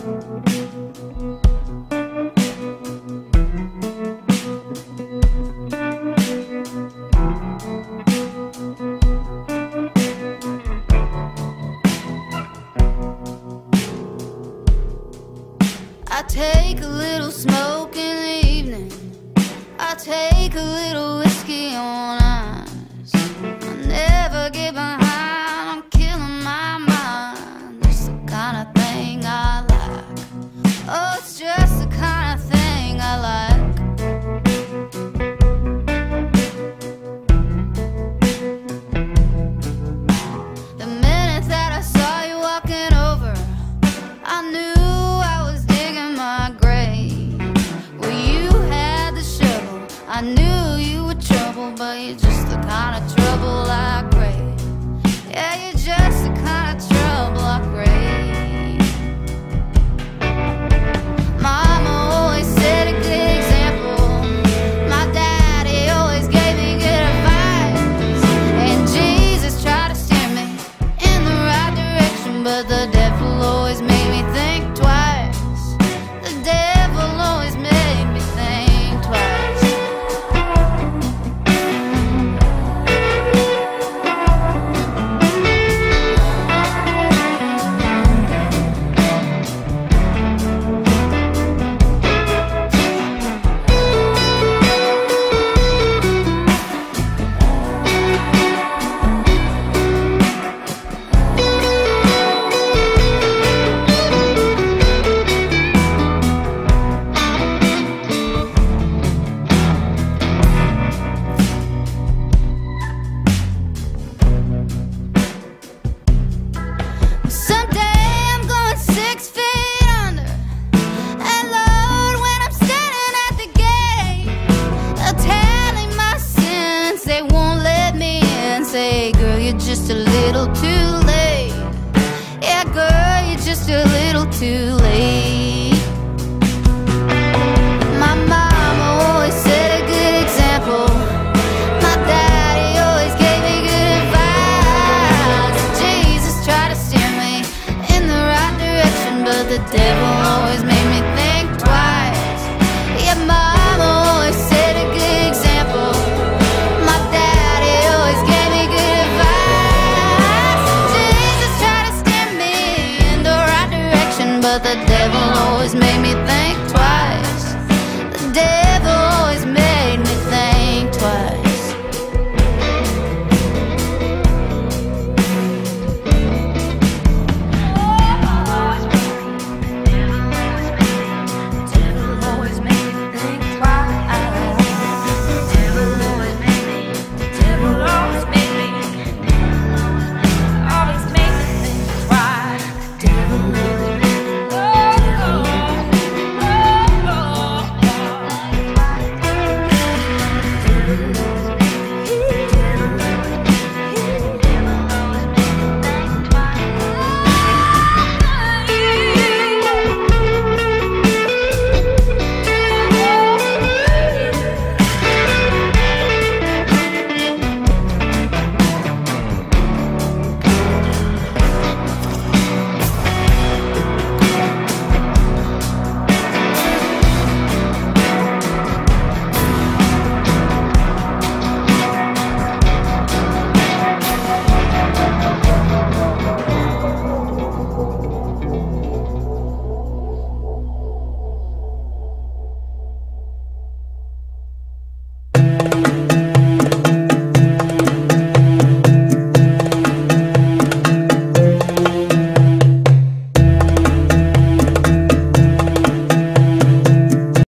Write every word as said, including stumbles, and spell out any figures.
I take a little smoke in the evening, I take a little whiskey on ice. I never get behind, I'm killing my mind. It's the kind of thing I like. Oh, it's just the kind of thing I like. The minute that I saw you walking over, I knew I knew you were trouble, but you're just the kind of trouble I crave. Yeah, you're just the kind of trouble I crave. Mama always set a good example. My daddy always gave me good advice. And Jesus tried to steer me in the right direction, but the devil always made me think twice. The devil always made me think twice. Say, girl, you're just a little too late. Yeah, girl, you're just a little too late. My mama always set a good example. My daddy always gave me good advice. Jesus tried to steer me in the right direction, but the devil always made me think twice. Yeah, mama always set a good example. My daddy always gave me good advice. Jesus tried to steer me in the right direction, but the devil always made me think